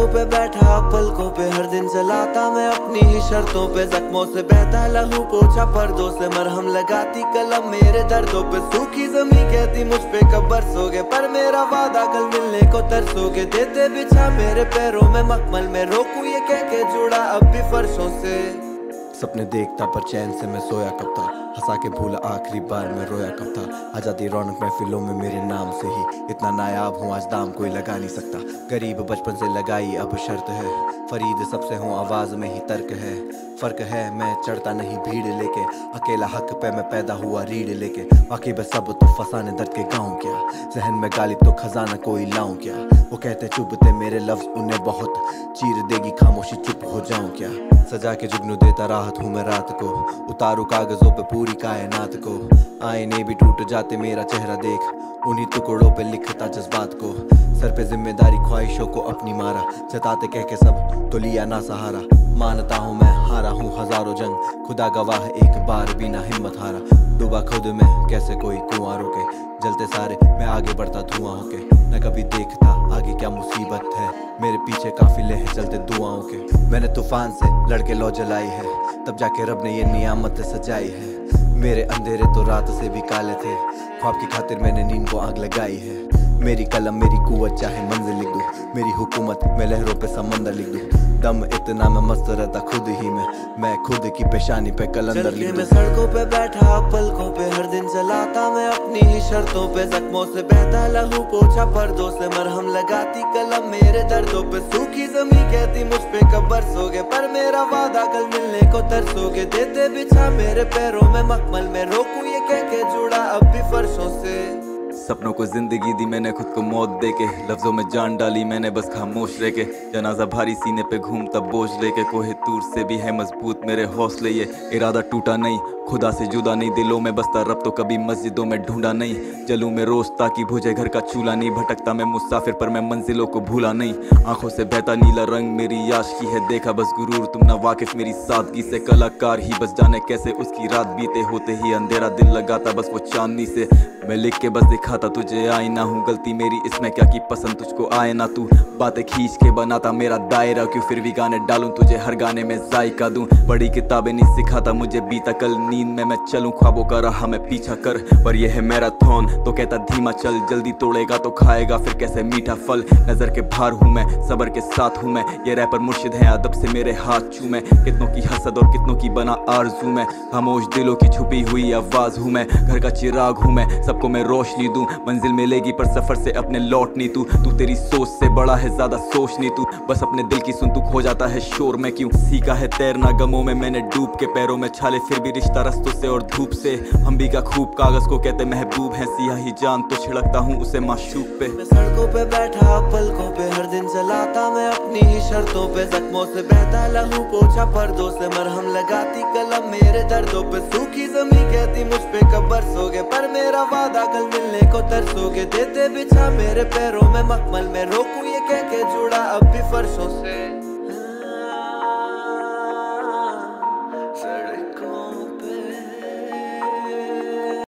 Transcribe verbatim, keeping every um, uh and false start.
पे बैठा पलकों पे हर दिन चलाता मैं अपनी ही शर्तों पे, जख्मों से बहता लहू पोछा पर्दों से मरहम लगाती कलम मेरे दर्दों पे, सूखी जमी कहती मुझ पे कब बरसोगे, पर मेरा वादा कल मिलने को तरसोगे, देते बिछा मेरे पैरों में मखमल में, रोकूं ये कह के जुड़ा अब भी फर्शों से। सपने देखता पर चैन से मैं सोया कब था, हंसा के भूला आखिरी बार मैं रोया कब था, आ जाती रौनक महफिलों में मेरे नाम से ही, इतना नायाब हूँ आज दाम कोई लगा नहीं सकता, गरीब बचपन से लगाई अब शर्त है, फरीद सबसे हूँ आवाज में ही तर्क है, फर्क है मैं चढ़ता नहीं भीड़ लेके, अकेला हक पे मैं पैदा हुआ रीढ़ लेके, बाकी बस सब तो फसाने दर्द के गाँव क्या, जहन में गालिब तो खजाना कोई लाऊं क्या, वो कहते चुभते मेरे लफ्ज उन्हें बहुत, चीर देगी खामोशी चुप हो जाऊं क्या, सजा के जुगनू देता राहत हूँ मैं रात को, उतारू कागजों पे पूरी कायनात को, आईने भी टूट जाते मेरा चेहरा देख, उन्हीं टुकड़ों पे लिखता जज्बात को, सर पे जिम्मेदारी ख्वाहिशों को अपनी मारा, जताते कह के सब तो लिया ना सहारा, मानता हूँ मैं हारा हूँ हजारों जंग, खुदा गवाह एक बार भी ना हिम्मत हारा, डूबा खुद में कैसे कोई कुआं रोके, जलते सारे मैं आगे बढ़ता धुआं होके, न कभी देखता आगे क्या मुसीबत है, मेरे पीछे काफिले हैं चलते दुआओं के, मैंने तूफान से लड़के लो जलाई है, तब जाके रब ने ये नियामत सजाई है, मेरे अंधेरे तो रात से भी काले थे, ख्वाब की खातिर मैंने नींद को आग लगाई है, मेरी कलम मेरी कुव्वत चाहे मंजिल लिख दूं, मेरी हुकूमत मैं लहरों पे समंदर लिख दूं, दम इतना मैं मस्त रहता खुद ही में, मैं खुद की पेशानी पे कलंदर लिख दूं। मैं सड़कों पे बैठा पलकों पे हर दिन चलाता मैं अपनी ही शर्तों पे, जख्मों से बहता लहू पोछा पर्दों से मरहम लगाती कलम मेरे दर्दों पे, सूखी जमी कहती मुझ पे कब बरसोगे, पर मेरा वादा कल मिलने को तरसोगे, देते बिछा मेरे पैरों में मखमल में, रोकूं ये कह के जुड़ा अब भी फर्शों से। सपनों को जिंदगी दी मैंने खुद को मौत देके, लफ्जों में जान डाली मैंने बस खामोश रह के, जनाजा भारी सीने पे घूमता बोझ लेके, कोहे तूर से भी है मजबूत मेरे हौसले, ये इरादा टूटा नहीं खुदा से जुदा नहीं, दिलों में बसता रब तो कभी मस्जिदों में ढूंढा नहीं, जलूं में रोज ताकि बुझे घर का चूल्हा नहीं, भटकता मैं मुसाफिर पर मैं मंजिलों को भूला नहीं, आंखों से बहता नीला रंग मेरी याश की है, देखा बस गुरूर तुम ना वाकिफ मेरी सादगी से, कलाकार ही बस जाने कैसे उसकी रात बीते, होते ही अंधेरा दिल लगाता बस वो चांदनी से, मैं लिख के बस दिखाता तुझे आईना हूँ, गलती मेरी इसमें क्या की पसंद तुझको आए ना, तू बातें खींच के बनाता मेरा दायरा, क्यों फिर भी गाने डालूं तुझे हर गाने में जायका दूं, बड़ी किताबें नहीं सिखाता मुझे बीता कल, नींद में मैं चलूं ख्वाबों का रहा मैं पीछा कर, पर यह है मैराथन तो कहता धीमा चल, जल्दी तोड़ेगा तो खाएगा फिर कैसे मीठा फल, नजर के भार हूँ मैं सबर के साथ हूँ मैं, ये रैपर मुर्शिद है अदब से मेरे हाथ चूमे, कितनों की हसद और कितनों की बना आरज़ू मैं, खामोश दिलों की छुपी हुई आवाज हूँ मैं, घर का चिराग हूँ मैं, सबको मैं रोशनी दूं, मंजिल मिलेगी पर सफर से अपने लौट नहीं, तू तू तेरी सोच से बड़ा है ज्यादा सोच नहीं, तू बस अपने दिल की सुन तू खो जाता है शोर में, क्यों सीखा है तैरना गमों में मैंने डूब के, पैरों में छाले फिर भी रिश्ता रस्तों से और धूप से, हम भी का खूब कागज को कहते महबूब है, सियाही जान तो छिड़कता हूँ उसे माशूक पे। मैं सड़कों पे बैठा पलकों पे हर दिन चलाता मैं अपनी ही शर्तों पे, जख्मों से बहता लहू पोछा पर्दों से मरहम लगाती कलम मेरे दर्दों पे, सूखी जमी कहती मुझ पे कब बरसोगे, पर मेरा वादा कल मिलने को तरसोगे, देते बिछा मेरे पैरों में मखमल में, रोकूं ये कह के जुड़ा अब भी फर्शों से।